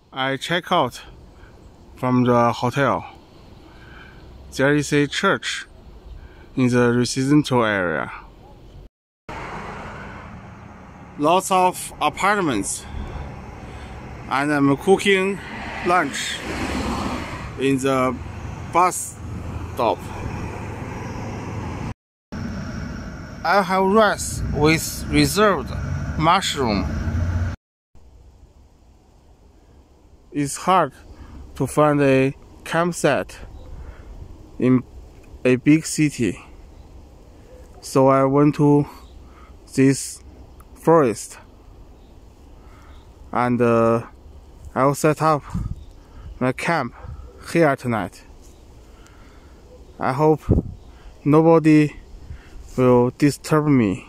I check out from the hotel. There is a church in the residential area. Lots of apartments, and I'm cooking lunch in the bus stop. I have rice with reserved mushroom. It's hard to find a campsite in a big city, so I went to this forest, and I'll set up my camp here tonight. I hope nobody will disturb me.